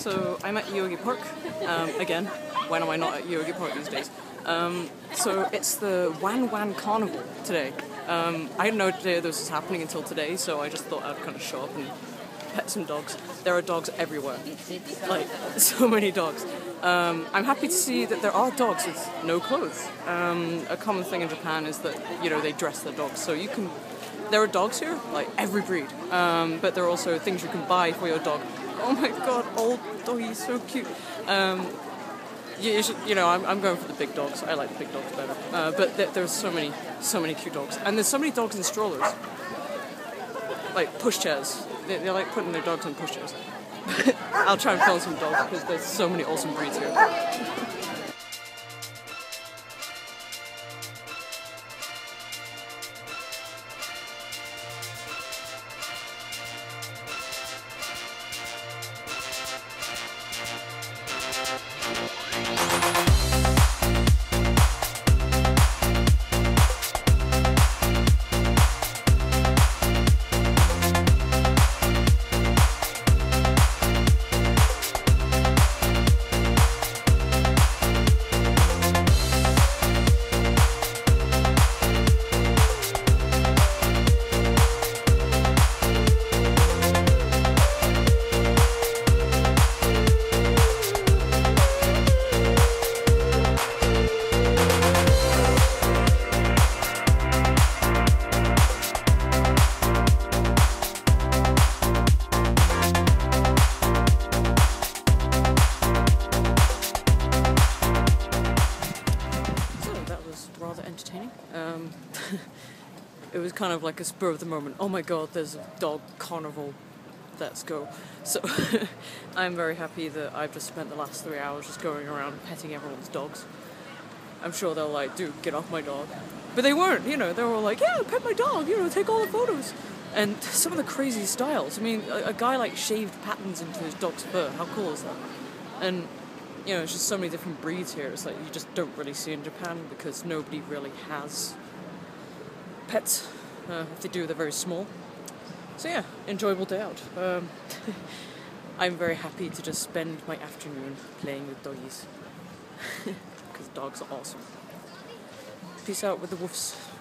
So I'm at Yogi Park, again. When am I not at Yogi Park these days? So it's the Wan Wan Carnival today. I didn't know today this was happening until today, so I just thought I'd kind of show up and pet some dogs. There are dogs everywhere, like so many dogs. I'm happy to see that there are dogs with no clothes. A common thing in Japan is that, you know, they dress their dogs, so you can. There are dogs here, like every breed, but there are also things you can buy for your dog. Oh my god, old doggy, so cute. You should, you know, I'm going for the big dogs. I like the big dogs better. But there's so many cute dogs, and there's so many dogs in strollers, like pushchairs. They like putting their dogs in pushchairs. I'll try and film some dogs because there's so many awesome breeds here. Rather entertaining. It was kind of like a spur of the moment. Oh my god, there's a dog carnival. Let's go. So I'm very happy that I've just spent the last 3 hours just going around petting everyone's dogs. I'm sure they'll like, dude, get off my dog. But they weren't, you know, they were all like, yeah, pet my dog, you know, take all the photos. And some of the crazy styles. I mean, a guy like shaved patterns into his dog's fur. How cool is that? And you know, it's just so many different breeds here. It's like you just don't really see in Japan because nobody really has pets. If they do, they're very small. So yeah, enjoyable day out. I'm very happy to just spend my afternoon playing with doggies because dogs are awesome. Peace out with the woofs.